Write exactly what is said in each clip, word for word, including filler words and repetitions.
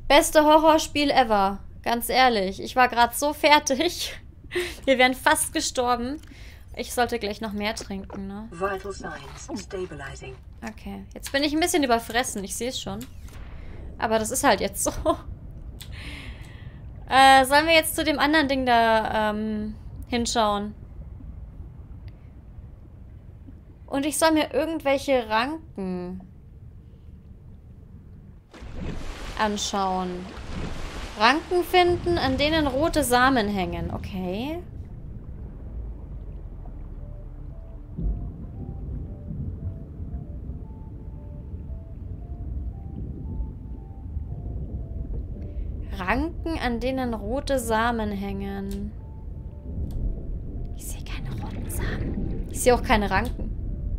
Beste Horrorspiel ever. Ganz ehrlich. Ich war gerade so fertig. Wir wären fast gestorben. Ich sollte gleich noch mehr trinken, ne? Vital signs stabilizing. Okay. Jetzt bin ich ein bisschen überfressen. Ich sehe es schon. Aber das ist halt jetzt so. Äh, sollen wir jetzt zu dem anderen Ding da ähm, hinschauen? Und ich soll mir irgendwelche Ranken anschauen. Ranken finden, an denen rote Samen hängen. Okay. Ranken, an denen rote Samen hängen. Ich sehe keine roten Samen. Ich sehe auch keine Ranken.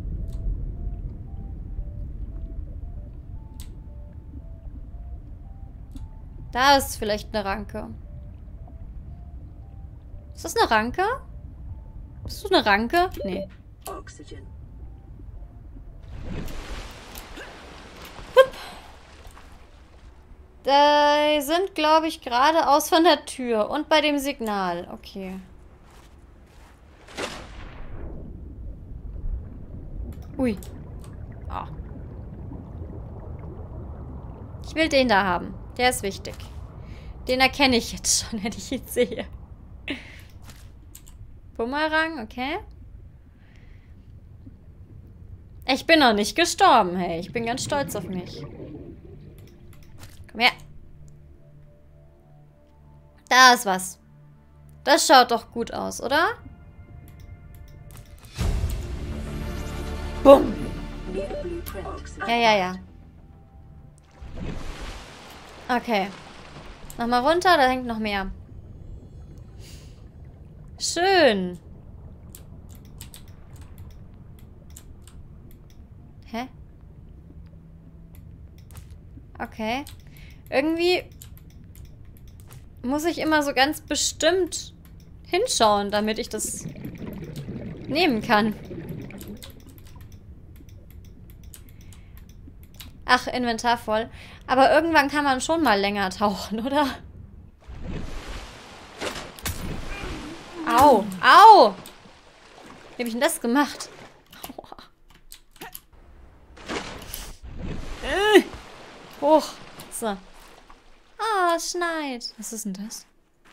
Da ist vielleicht eine Ranke. Ist das eine Ranke? Bist du eine Ranke? Nee. Oxygen. Da sind, glaube ich, geradeaus von der Tür. Und bei dem Signal. Okay. Ui. Oh. Ich will den da haben. Der ist wichtig. Den erkenne ich jetzt schon, wenn ich ihn sehe. Bumerang, okay. Ich bin noch nicht gestorben, hey. Ich bin ganz stolz auf mich. Komm her. Da ist was. Das schaut doch gut aus, oder? Bumm. Ja, ja, ja. Okay. Nochmal runter, da hängt noch mehr. Schön. Hä? Okay. Irgendwie muss ich immer so ganz bestimmt hinschauen, damit ich das nehmen kann. Ach, Inventar voll. Aber irgendwann kann man schon mal länger tauchen, oder? Au, au! Wie habe ich denn das gemacht? Aua. Äh. Hoch. So. Ah, es schneit. Was ist denn das?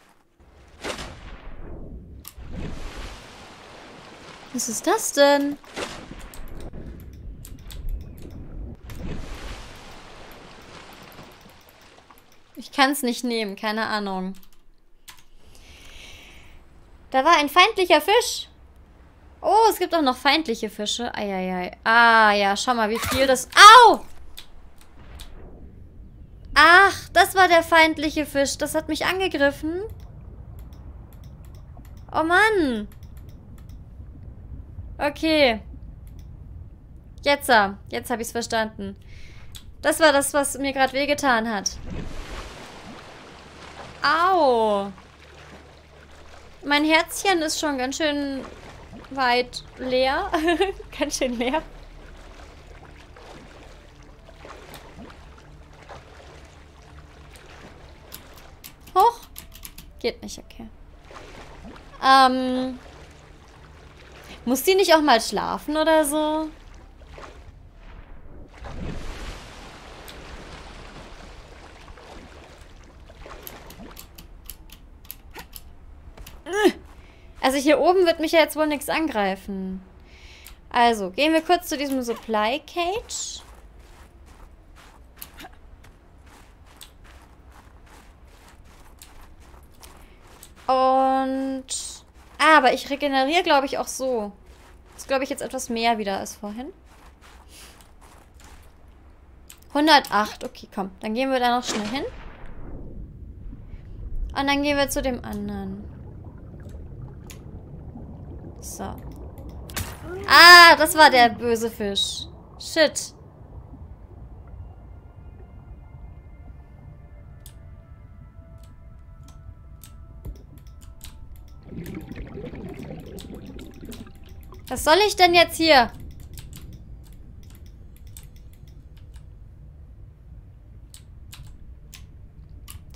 Was ist das denn? Ich kann es nicht nehmen, keine Ahnung. Da war ein feindlicher Fisch. Oh, es gibt auch noch feindliche Fische. Eieiei. Ah, ja, schau mal, wie viel das... Au! Ach, das war der feindliche Fisch. Das hat mich angegriffen. Oh Mann. Okay. Jetzt, jetzt habe ich es verstanden. Das war das, was mir gerade wehgetan hat. Au. Mein Herzchen ist schon ganz schön weit leer. Ganz schön leer. Hoch. Geht nicht, okay. Ähm. Muss die nicht auch mal schlafen oder so? Also hier oben wird mich ja jetzt wohl nichts angreifen. Also, gehen wir kurz zu diesem Supply Cage. Und... Ah, aber ich regeneriere, glaube ich, auch so. Das ist, glaube ich, jetzt etwas mehr wieder als vorhin. hundertacht. Okay, komm. Dann gehen wir da noch schnell hin. Und dann gehen wir zu dem anderen. So. Ah, das war der böse Fisch. Shit. Was soll ich denn jetzt hier?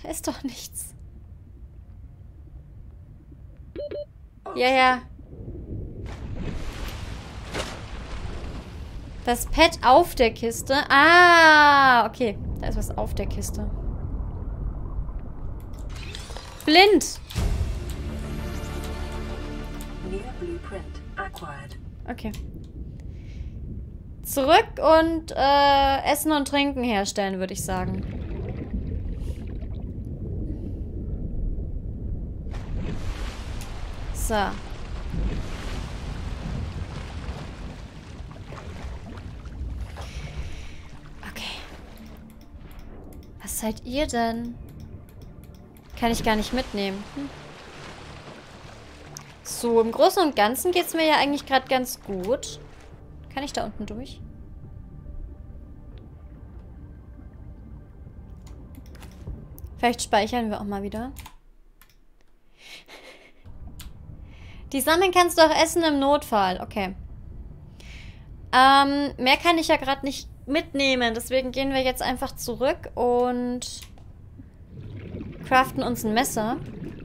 Da ist doch nichts. Ja, ja. Das Pad auf der Kiste. Ah, okay. Da ist was auf der Kiste. Blind. Okay. Zurück und äh, Essen und Trinken herstellen, würde ich sagen. So. Okay. Was seid ihr denn? Kann ich gar nicht mitnehmen. Hm. So, im Großen und Ganzen geht es mir ja eigentlich gerade ganz gut. Kann ich da unten durch? Vielleicht speichern wir auch mal wieder. Die sammeln kannst du auch essen im Notfall. Okay. Ähm, mehr kann ich ja gerade nicht mitnehmen. Deswegen gehen wir jetzt einfach zurück und craften uns ein Messer.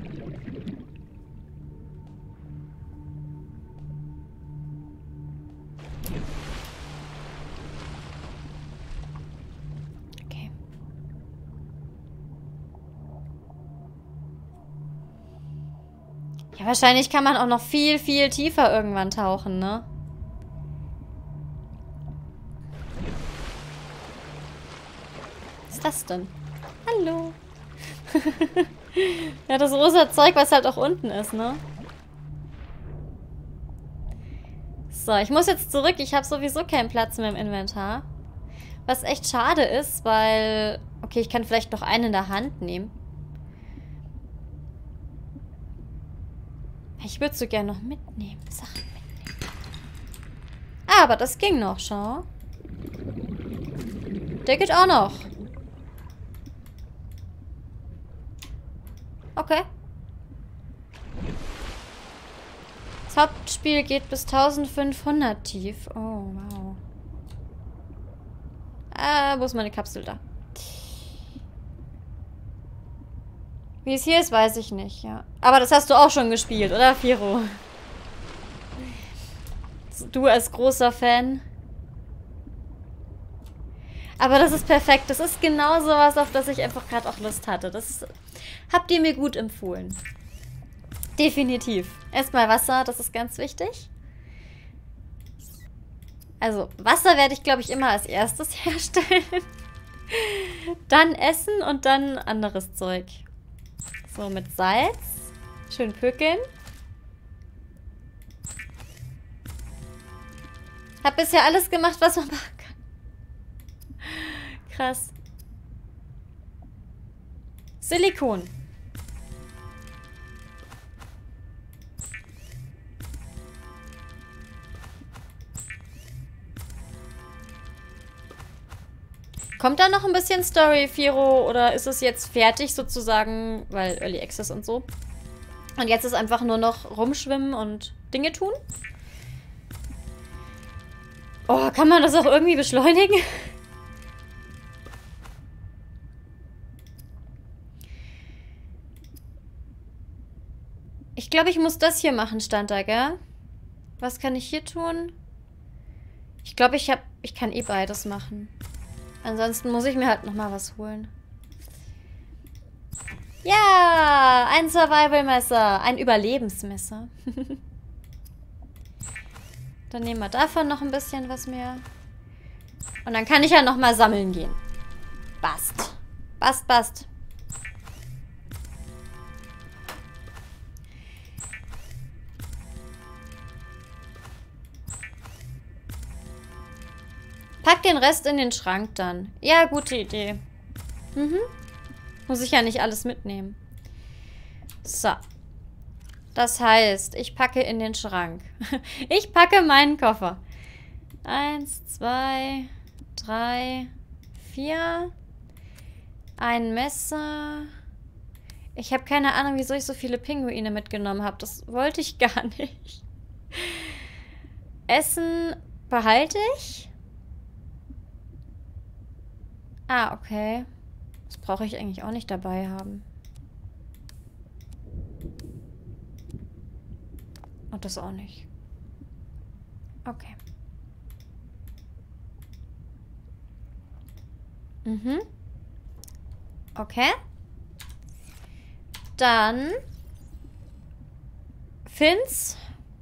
Okay. Ja, wahrscheinlich kann man auch noch viel, viel tiefer irgendwann tauchen, ne? Was ist das denn? Hallo. Ja, das rosa Zeug, was halt auch unten ist, ne? So, ich muss jetzt zurück. Ich habe sowieso keinen Platz mehr im Inventar. Was echt schade ist, weil... Okay, ich kann vielleicht noch einen in der Hand nehmen. Ich würde so gerne noch mitnehmen. Sachen mitnehmen. Ah, aber das ging noch, schau. Der geht auch noch. Okay. Das Hauptspiel geht bis eintausendfünfhundert tief. Oh, wow. Ah, wo ist meine Kapsel da? Wie es hier ist, weiß ich nicht, ja. Aber das hast du auch schon gespielt, oder, Firo? Du als großer Fan. Aber das ist perfekt. Das ist genau sowas, auf das ich einfach gerade auch Lust hatte. Das habt ihr mir gut empfohlen. Definitiv. Erstmal Wasser, das ist ganz wichtig. Also, Wasser werde ich, glaube ich, immer als erstes herstellen. Dann Essen und dann anderes Zeug. So, mit Salz. Schön pökeln. Hab bisher alles gemacht, was man machen kann. Krass. Silikon. Kommt da noch ein bisschen Story, Firo? Oder ist es jetzt fertig sozusagen, weil Early Access und so? Und jetzt ist einfach nur noch rumschwimmen und Dinge tun? Oh, kann man das auch irgendwie beschleunigen? Ich glaube, ich muss das hier machen, stand da, gell? Was kann ich hier tun? Ich glaube, ich habe, ich kann eh beides machen. Ansonsten muss ich mir halt nochmal was holen. Ja, ein Survival-Messer. Ein Überlebensmesser. Dann nehmen wir davon noch ein bisschen was mehr. Und dann kann ich ja nochmal sammeln gehen. Bast. Bast, bast. Pack den Rest in den Schrank dann. Ja, gute Idee. Mhm. Muss ich ja nicht alles mitnehmen. So. Das heißt, ich packe in den Schrank. Ich packe meinen Koffer. Eins, zwei, drei, vier. Ein Messer. Ich habe keine Ahnung, wieso ich so viele Pinguine mitgenommen habe. Das wollte ich gar nicht. Essen behalte ich. Ah, okay. Das brauche ich eigentlich auch nicht dabei haben. Und das auch nicht. Okay. Mhm. Okay. Dann Fins.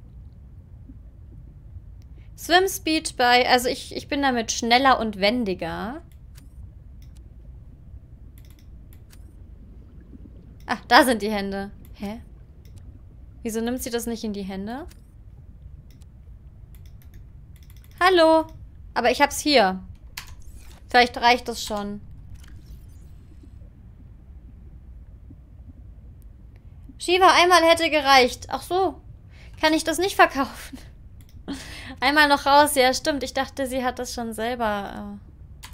Swim Speed bei... Also ich, ich bin damit schneller und wendiger. Ach, da sind die Hände. Hä? Wieso nimmt sie das nicht in die Hände? Hallo? Aber ich hab's hier. Vielleicht reicht das schon. Shiva, einmal hätte gereicht. Ach so. Kann ich das nicht verkaufen? Einmal noch raus. Ja, stimmt. Ich dachte, sie hat das schon selber... Äh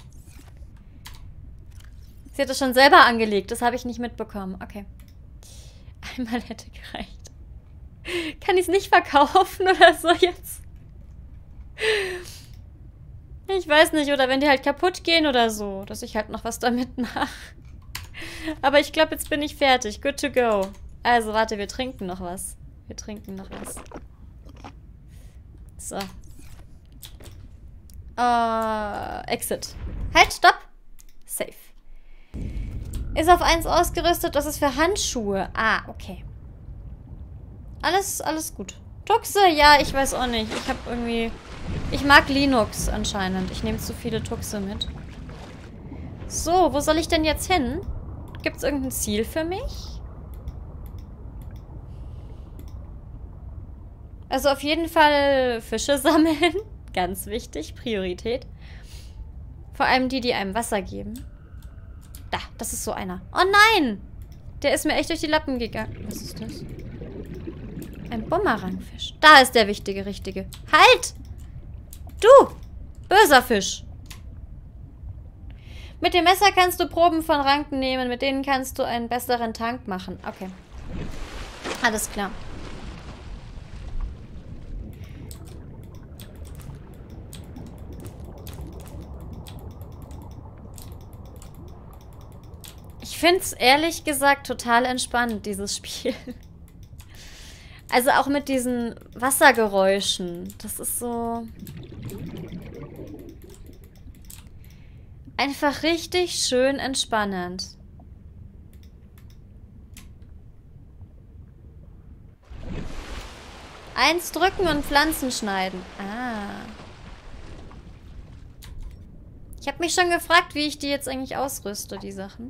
sie hat das schon selber angelegt. Das habe ich nicht mitbekommen. Okay. Einmal hätte gereicht. Kann ich es nicht verkaufen oder so jetzt? Ich weiß nicht. Oder wenn die halt kaputt gehen oder so. Dass ich halt noch was damit mache. Aber ich glaube, jetzt bin ich fertig. Good to go. Also, warte, wir trinken noch was. Wir trinken noch was. So. Uh, exit. Halt, stopp. Safe. Ist auf eins ausgerüstet. Das ist für Handschuhe. Ah, okay. Alles, alles gut. Tuxe? Ja, ich weiß auch nicht. Ich habe irgendwie... Ich mag Linux anscheinend. Ich nehme zu viele Tuxe mit. So, wo soll ich denn jetzt hin? Gibt es irgendein Ziel für mich? Also auf jeden Fall Fische sammeln. Ganz wichtig. Priorität. Vor allem die, die einem Wasser geben. Da, das ist so einer. Oh nein! Der ist mir echt durch die Lappen gegangen. Was ist das? Ein Bumerangfisch. Da ist der wichtige, richtige. Halt! Du! Böser Fisch. Mit dem Messer kannst du Proben von Ranken nehmen. Mit denen kannst du einen besseren Tank machen. Okay. Alles klar. Ich finde es ehrlich gesagt total entspannt, dieses Spiel. Also auch mit diesen Wassergeräuschen. Das ist so... einfach richtig schön entspannend. Eins drücken und Pflanzen schneiden. Ah. Ich habe mich schon gefragt, wie ich die jetzt eigentlich ausrüste, die Sachen.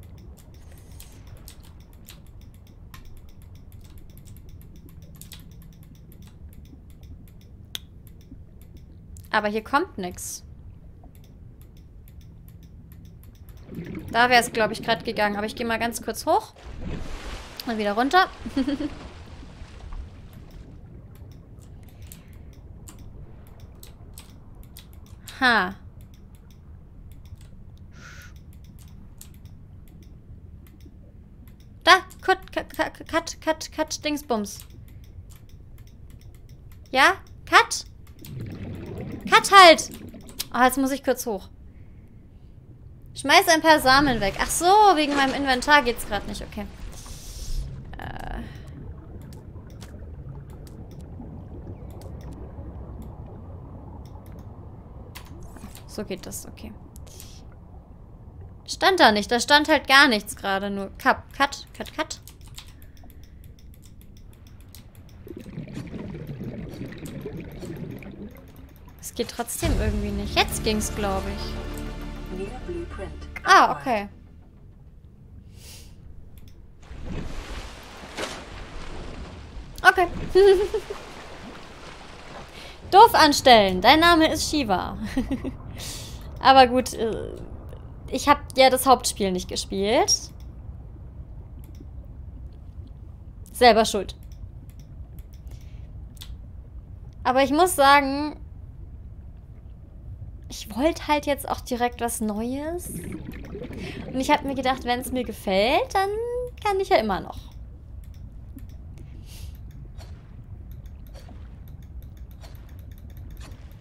Aber hier kommt nichts. Da wäre es, glaube ich, gerade gegangen. Aber ich gehe mal ganz kurz hoch. Und wieder runter. Ha. Da. Cut, cut, cut, cut, cut, cut, Dingsbums. Ja? Cut? Cut halt! Oh, jetzt muss ich kurz hoch. Schmeiß ein paar Samen weg. Ach so, wegen meinem Inventar geht's gerade nicht. Okay. Äh. So geht das, okay. Stand da nicht. Da stand halt gar nichts gerade. Nur Cut, Cut, Cut, Cut. Es geht trotzdem irgendwie nicht. Jetzt ging's, glaube ich. Ah, okay. Okay. Doof anstellen. Dein Name ist Shiva. Aber gut, ich habe ja das Hauptspiel nicht gespielt. Selber schuld. Aber ich muss sagen, ich wollte halt jetzt auch direkt was Neues. Und ich habe mir gedacht, wenn es mir gefällt, dann kann ich ja immer noch.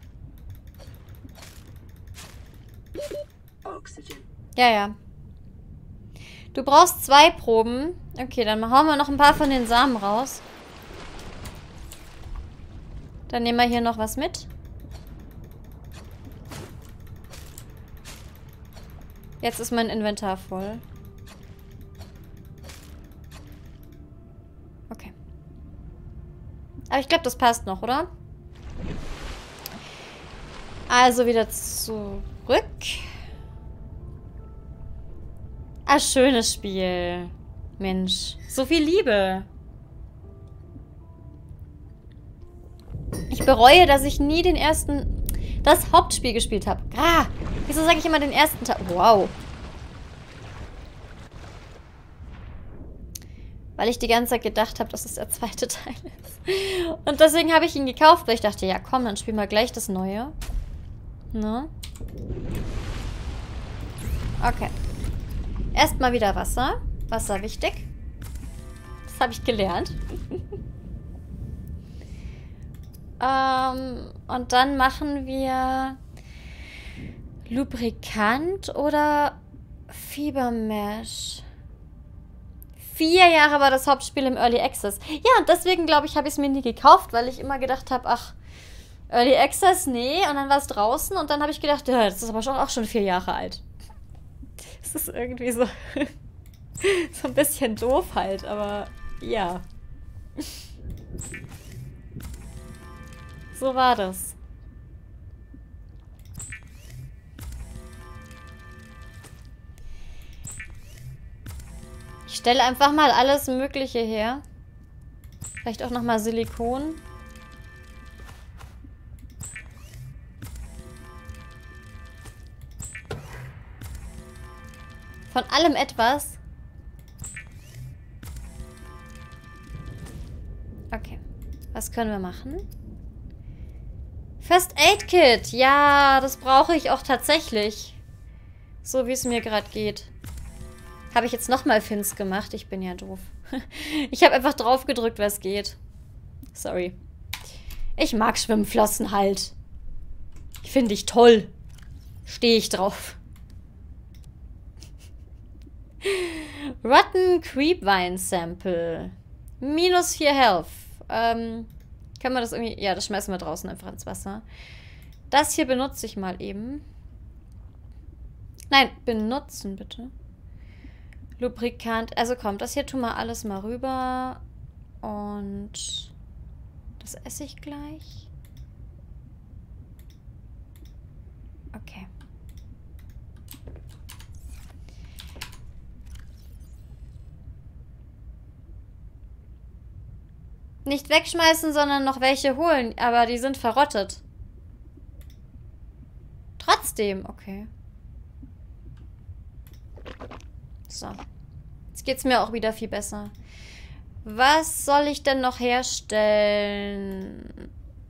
Oxygen. Ja, ja. Du brauchst zwei Proben. Okay, dann hauen wir noch ein paar von den Samen raus. Dann nehmen wir hier noch was mit. Jetzt ist mein Inventar voll. Okay. Aber ich glaube, das passt noch, oder? Also wieder zurück. Ah, schönes Spiel. Mensch, so viel Liebe. Ich bereue, dass ich nie den ersten... das Hauptspiel gespielt habe. Ah, wieso sage ich immer den ersten Teil? Wow. Weil ich die ganze Zeit gedacht habe, dass es der zweite Teil ist. Und deswegen habe ich ihn gekauft, weil ich dachte, ja komm, dann spielen wir gleich das Neue. Ne? Okay. Erstmal wieder Wasser. Wasser wichtig. Das habe ich gelernt. ähm, und dann machen wir Lubrikant oder Fiebermesh. Vier Jahre war das Hauptspiel im Early Access. Ja, und deswegen, glaube ich, habe ich es mir nie gekauft, weil ich immer gedacht habe, ach, Early Access, nee. Und dann war es draußen und dann habe ich gedacht, ja, das ist aber schon, auch schon vier Jahre alt. Das ist irgendwie so, so ein bisschen doof halt, aber ja. So war das. Ich stelle einfach mal alles Mögliche her. Vielleicht auch nochmal Silikon. Von allem etwas. Okay. Was können wir machen? First Aid Kit. Ja, das brauche ich auch tatsächlich. So wie es mir gerade geht. Habe ich jetzt nochmal Fins gemacht? Ich bin ja doof. Ich habe einfach drauf gedrückt, was geht. Sorry. Ich mag Schwimmflossen halt. Finde ich toll. Stehe ich drauf. Rotten Creepvine Sample. Minus vier Health. Ähm, kann man das irgendwie... Ja, das schmeißen wir draußen einfach ins Wasser. Das hier benutze ich mal eben. Nein, benutzen bitte. Lubrikant. Also komm, das hier tun wir alles mal rüber. Und das esse ich gleich. Okay. Nicht wegschmeißen, sondern noch welche holen. Aber die sind verrottet. Trotzdem, okay. So. Jetzt geht's mir auch wieder viel besser. Was soll ich denn noch herstellen?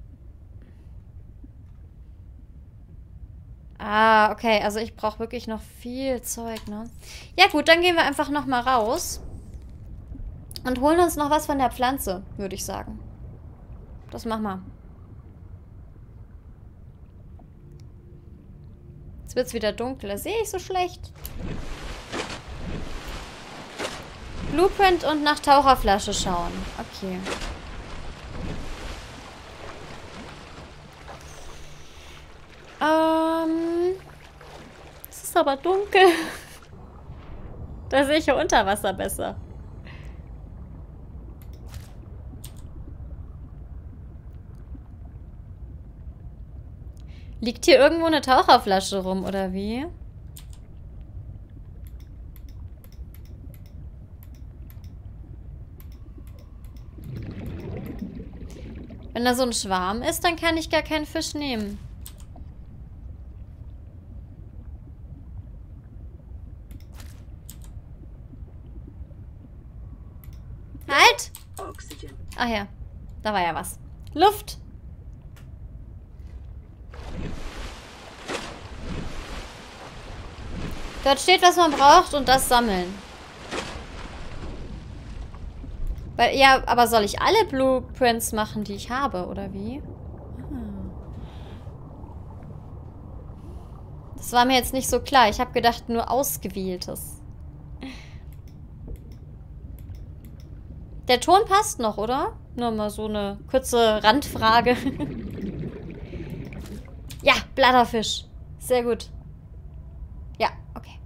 Ah, okay. Also ich brauche wirklich noch viel Zeug, ne? Ja gut, dann gehen wir einfach noch mal raus. Und holen uns noch was von der Pflanze, würde ich sagen. Das machen wir. Jetzt wird es wieder dunkler. Sehe ich so schlecht? Blueprint und nach Taucherflasche schauen. Okay. Ähm. Es ist aber dunkel. Da sehe ich ja unter Wasser besser. Liegt hier irgendwo eine Taucherflasche rum, oder wie? Wenn da so ein Schwarm ist, dann kann ich gar keinen Fisch nehmen. Halt! Ach ja, da war ja was. Luft! Dort steht, was man braucht und das sammeln. Weil, ja, aber soll ich alle Blueprints machen, die ich habe, oder wie? Ah. Das war mir jetzt nicht so klar. Ich habe gedacht, nur ausgewähltes. Der Ton passt noch, oder? Nur mal so eine kurze Randfrage. Ja, Bladderfisch. Sehr gut. Ja, okay.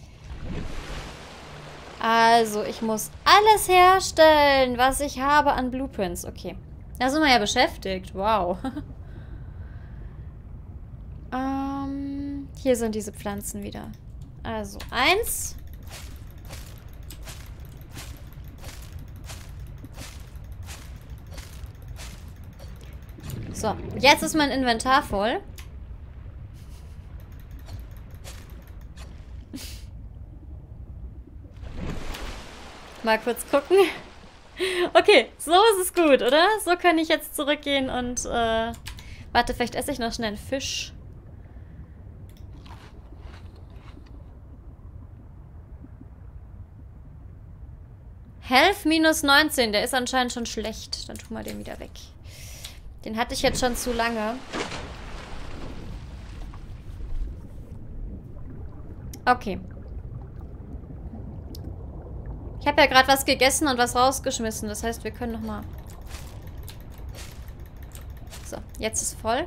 Also, ich muss alles herstellen, was ich habe an Blueprints. Okay. Da sind wir ja beschäftigt. Wow. ähm, hier sind diese Pflanzen wieder. Also, eins. So, jetzt ist mein Inventar voll. Mal kurz gucken. Okay, so ist es gut, oder? So kann ich jetzt zurückgehen und, äh... Warte, vielleicht esse ich noch schnell einen Fisch. Health minus neunzehn, der ist anscheinend schon schlecht. Dann tun wir den wieder weg. Den hatte ich jetzt schon zu lange. Okay. Ich habe ja gerade was gegessen und was rausgeschmissen. Das heißt, wir können nochmal... So, jetzt ist voll.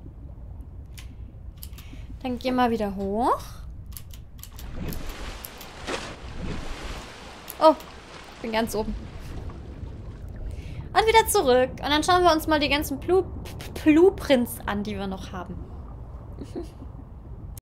Dann gehen wir wieder hoch. Oh, ich bin ganz oben. Und wieder zurück. Und dann schauen wir uns mal die ganzen Blu- Blueprints an, die wir noch haben.